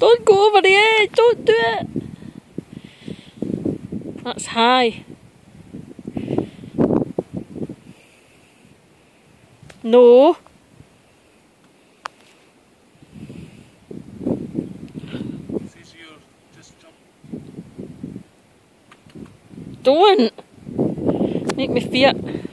Don't go over the edge, don't do it. That's high. No. Don't make me fear.